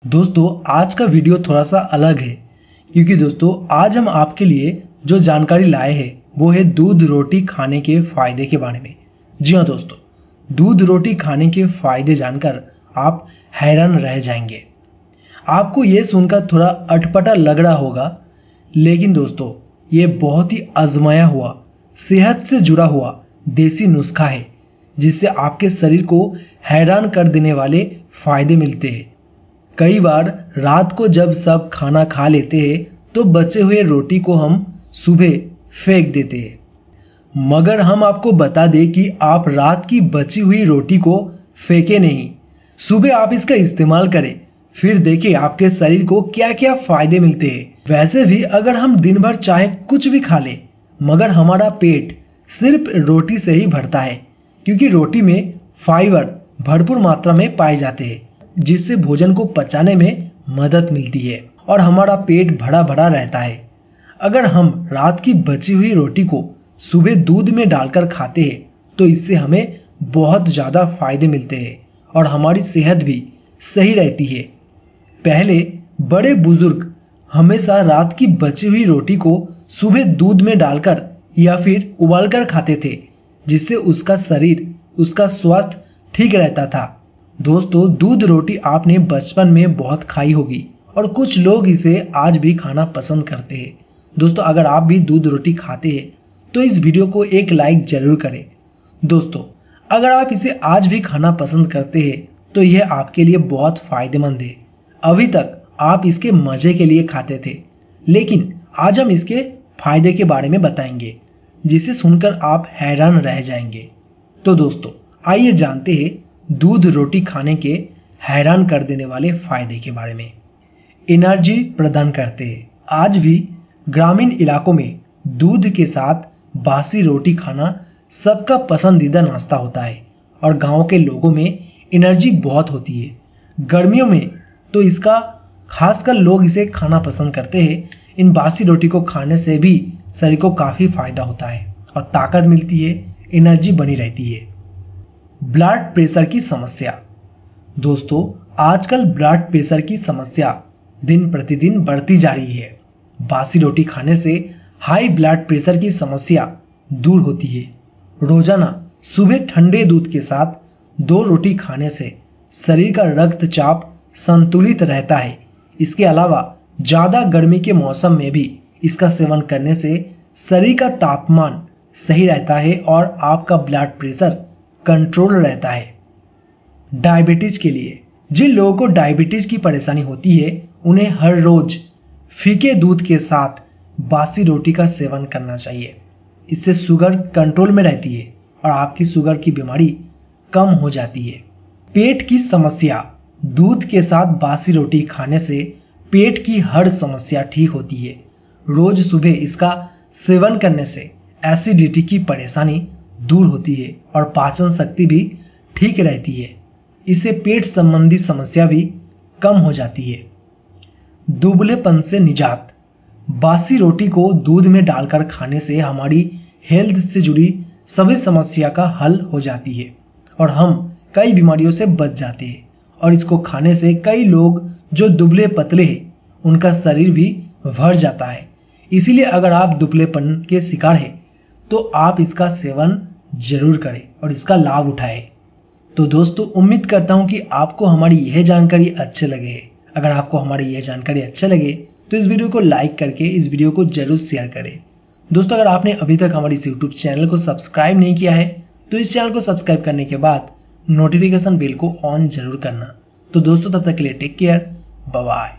दोस्तों आज का वीडियो थोड़ा सा अलग है क्योंकि दोस्तों आज हम आपके लिए जो जानकारी लाए हैं वो है दूध रोटी खाने के फायदे के बारे में। जी हाँ दोस्तों, दूध रोटी खाने के फायदे जानकर आप हैरान रह जाएंगे। आपको ये सुनकर थोड़ा अटपटा लग रहा होगा, लेकिन दोस्तों ये बहुत ही आजमाया हुआ, सेहत से जुड़ा हुआ देसी नुस्खा है जिससे आपके शरीर को हैरान कर देने वाले फायदे मिलते हैं। कई बार रात को जब सब खाना खा लेते हैं तो बचे हुए रोटी को हम सुबह फेंक देते हैं, मगर हम आपको बता दें कि आप रात की बची हुई रोटी को फेंके नहीं, सुबह आप इसका इस्तेमाल करें, फिर देखिए आपके शरीर को क्या क्या फायदे मिलते हैं। वैसे भी अगर हम दिन भर चाहे कुछ भी खा लें मगर हमारा पेट सिर्फ रोटी से ही भरता है, क्योंकि रोटी में फाइबर भरपूर मात्रा में पाए जाते हैं जिससे भोजन को पचाने में मदद मिलती है और हमारा पेट भरा भरा रहता है। अगर हम रात की बची हुई रोटी को सुबह दूध में डालकर खाते हैं तो इससे हमें बहुत ज़्यादा फायदे मिलते हैं और हमारी सेहत भी सही रहती है। पहले बड़े बुजुर्ग हमेशा रात की बची हुई रोटी को सुबह दूध में डालकर या फिर उबालकर खाते थे, जिससे उसका शरीर, उसका स्वास्थ्य ठीक रहता था। दोस्तों दूध रोटी आपने बचपन में बहुत खाई होगी और कुछ लोग इसे आज भी खाना पसंद करते हैं। दोस्तों अगर आप भी दूध रोटी खाते हैं तो इस वीडियो को एक लाइक जरूर करें। दोस्तों अगर आप इसे आज भी खाना पसंद करते हैं तो यह आपके लिए बहुत फायदेमंद है। अभी तक आप इसके मजे के लिए खाते थे, लेकिन आज हम इसके फायदे के बारे में बताएंगे जिसे सुनकर आप हैरान रह जाएंगे। तो दोस्तों आइए जानते हैं दूध रोटी खाने के हैरान कर देने वाले फायदे के बारे में। एनर्जी प्रदान करते हैं। आज भी ग्रामीण इलाकों में दूध के साथ बासी रोटी खाना सबका पसंदीदा नाश्ता होता है और गांव के लोगों में एनर्जी बहुत होती है। गर्मियों में तो इसका खासकर लोग इसे खाना पसंद करते हैं। इन बासी रोटी को खाने से भी शरीर को काफ़ी फायदा होता है और ताकत मिलती है, एनर्जी बनी रहती है। ब्लड प्रेशर की समस्या। दोस्तों आजकल ब्लड प्रेशर की समस्या दिन प्रतिदिन बढ़ती जा रही है। बासी रोटी खाने से हाई ब्लड प्रेशर की समस्या दूर होती है। रोजाना सुबह ठंडे दूध के साथ 2 रोटी खाने से शरीर का रक्तचाप संतुलित रहता है। इसके अलावा ज़्यादा गर्मी के मौसम में भी इसका सेवन करने से शरीर का तापमान सही रहता है और आपका ब्लड प्रेशर कंट्रोल रहता है। डायबिटीज के लिए, जिन लोगों को डायबिटीज की परेशानी होती है उन्हें हर रोज फीके दूध के साथ बासी रोटी का सेवन करना चाहिए। इससे शुगर कंट्रोल में रहती है और आपकी शुगर की बीमारी कम हो जाती है। पेट की समस्या। दूध के साथ बासी रोटी खाने से पेट की हर समस्या ठीक होती है। रोज सुबह इसका सेवन करने से एसिडिटी की परेशानी दूर होती है और पाचन शक्ति भी ठीक रहती है। इससे पेट संबंधी समस्या भी कम हो जाती है। दुबलेपन से निजात। बासी रोटी को दूध में डालकर खाने से हमारी हेल्थ से जुड़ी सभी समस्या का हल हो जाती है और हम कई बीमारियों से बच जाते हैं। और इसको खाने से कई लोग जो दुबले पतले हैं उनका शरीर भी भर जाता है। इसीलिए अगर आप दुबलेपन के शिकार हैं तो आप इसका सेवन जरूर करें और इसका लाभ उठाएं। तो दोस्तों उम्मीद करता हूं कि आपको हमारी यह जानकारी अच्छे लगे। अगर आपको हमारी यह जानकारी अच्छे लगे तो इस वीडियो को लाइक करके इस वीडियो को जरूर शेयर करें। दोस्तों अगर आपने अभी तक हमारे इस यूट्यूब चैनल को सब्सक्राइब नहीं किया है तो इस चैनल को सब्सक्राइब करने के बाद नोटिफिकेशन बेल को ऑन जरूर करना। तो दोस्तों तब तक के लिए टेक केयर, बाय बाय।